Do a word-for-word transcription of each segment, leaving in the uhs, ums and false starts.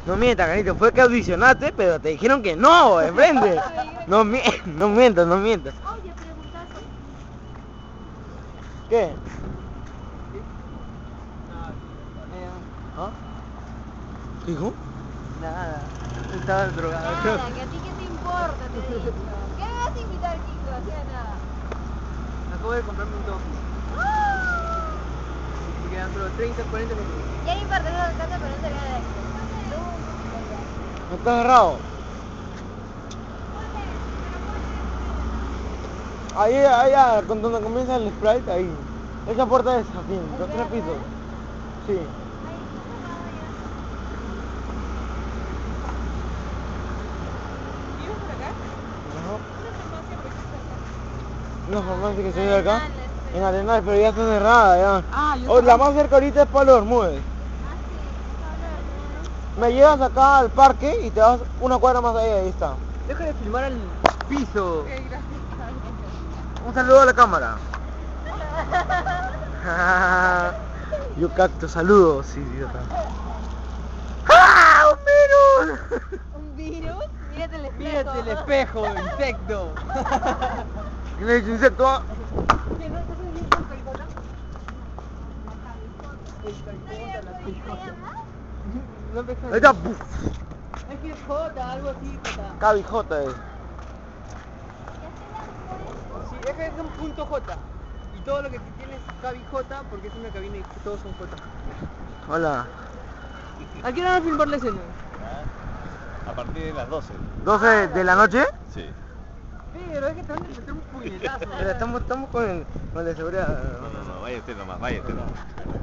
No mientas, Carito, fue que audicionaste, pero te dijeron que no, de frente. No, mi no mientas, no mientas. Oye, preguntaste. ¿Qué? ¿Ah? ¿Qué dijo? Nada, estaba drogado. Nada, que a ti qué te importa, te he dicho. ¿Qué me vas a invitar, Kiko? Hacía nada. Acabo de comprarme un toque. ¡Ah! Me quedan solo treinta, cuarenta minutos. Ya hay parte de la casa, pero no se ve de esto. ¿No está cerrado? Ahí, allá, con donde comienza el Sprite, ahí. Esa puerta es así, los tres pisos. Sí. ¿Vives por acá? Ajá. Una farmacia que se ve acá. En Arenal, pero ya está cerrada ya. Ah, yo Oh, la más cerca ahorita es Palo Bermúdez. Me llevas acá al parque y te vas una cuadra más allá, ahí está. Deja de filmar al piso. Ok, gracias. Un saludo a la cámara. Yo capto saludos, sí, idiota. ¡Ah! ¡Un virus! ¿Un virus? Mírate el espejo. Mírate el espejo, insecto. ¿Quién le dice insecto? ah? ¿Qué, no estás viendo el caricota? El caricota, la caricota. No me Ahí está, buf. Es que es J, algo así, J. Cabijota es. Sí, es que es un punto J. Y todo lo que tiene es cabi J porque es una cabina y todos son J. Hola. ¿A qué hora van a filmar la escena? A partir de las doce. ¿doce de la noche? Sí. Pero es que te van a meter un puñetazo. Pero estamos, estamos con el, con el de seguridad. No, no, no, vaya usted nomás, vaya usted nomás.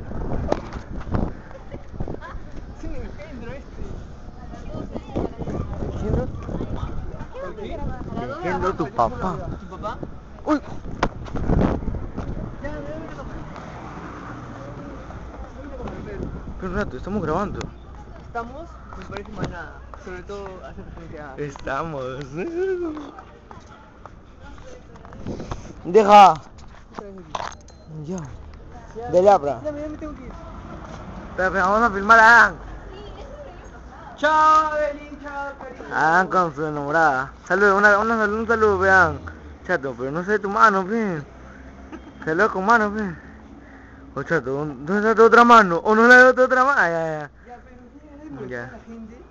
Sí, engendro este. ¿Engendro? ¿Por qué? Engendro tu papá. ¿Tu papá? Uy. Ya, ya, ya. Pero un rato, estamos grabando. Estamos, me parece más nada. Sobre todo hace referencia a... Estamos. Deja. Ya. De labra. Ya, ya me tengo que ir. Pero, pero vamos a filmar a Adán. Chao, Evelyn, chao, cariño. Adán con su enamorada. Saludos, una, una, un saludo, vean. Chato, pero no sé tu mano, pe. Saludos con mano, pe. O chato, ¿dónde está tu otra mano? ¿O no le doy tu otra mano? Ah, ya, ya. Ya, pero sí, Ya. la gente.